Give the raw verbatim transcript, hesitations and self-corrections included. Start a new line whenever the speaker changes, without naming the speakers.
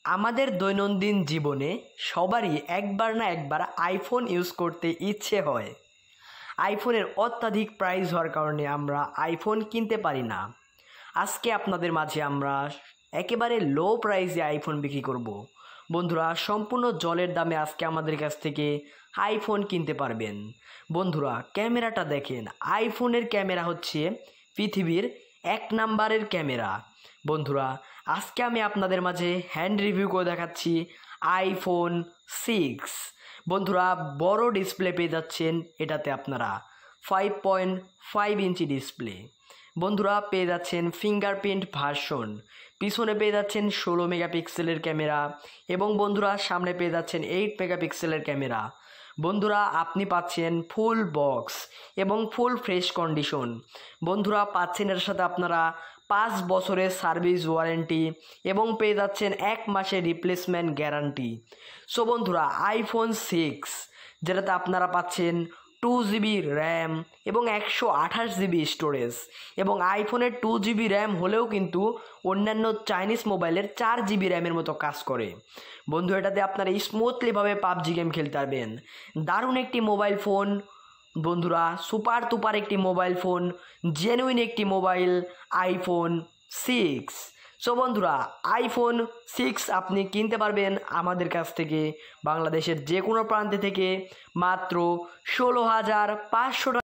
আমাদের দৈনন্দিন জীবনে সবারই একবার না একবার আইফোন ইউজ করতে ইচ্ছে হয়। আইফোনের অত্যাধিক প্রাইস হওয়ার কারণে আমরা আইফোন কিনতে পারি না। আজকে আপনাদের মাঝে আমরা একেবারে লো প্রাইসে আইফোন বিক্রি করব। বন্ধুরা, সম্পূর্ণ জলের দামে আজকে আমাদের কাছ থেকে আইফোন কিনতে পারবেন। বন্ধুরা, ক্যামেরাটা দেখেন, আইফোনের ক্যামেরা হচ্ছে পৃথিবীর এক নাম্বারের ক্যামেরা। বন্ধুরা, আজকে আমি আপনাদের মাঝে হ্যান্ড রিভিউ করে দেখাচ্ছি আইফোন সিক্স। বন্ধুরা, বড় ডিসপ্লে পেয়ে যাচ্ছেন এটাতে আপনারা five point five inch display. বন্ধুরা, পেয়ে যাচ্ছেন ফিঙ্গারপ্রিন্ট ভার্সন, পিছনে পেয়ে যাচ্ছেন ষোলো মেগাপিক্সেলের ক্যামেরা এবং বন্ধুরা সামনে পেয়ে যাচ্ছেন এইট মেগাপিক্সেলের ক্যামেরা। বন্ধুরা, আপনি পাচ্ছেন ফুল বক্স এবং ফুল ফ্রেশ কন্ডিশন। বন্ধুরা, পাচ্ছেন এর সাথে আপনারা পাঁচ বছরের সার্ভিস ওয়ারেন্টি এবং পেয়ে যাচ্ছেন এক মাসের রিপ্লেসমেন্ট গ্যারান্টি। সো বন্ধুরা, আইফোন সিক্স যেটাতে আপনারা পাচ্ছেন টু জিবি র্যাম এবং একশো আঠাশ জিবি স্টোরেজ, এবং আইফোনের টু জিবি র্যাম হলেও কিন্তু অন্যান্য চাইনিজ মোবাইলের চার জিবি র্যামের মতো কাজ করে। বন্ধু, এটাতে আপনারা স্মুথলিভাবে পাবজি গেম খেলতে পারবেন। দারুণ একটি মোবাইল ফোন বন্ধুরা, সুপার টুপার একটি মোবাইল ফোন, জেনুইন একটি মোবাইল আইফোন সিক্স। সো বন্ধুরা, আইফোন সিক্স আপনি কিনতে পারবেন আমাদের কাছ থেকে বাংলাদেশের যে কোনো প্রান্তে থেকে মাত্র ষোলো হাজার পাঁচশো টাকা।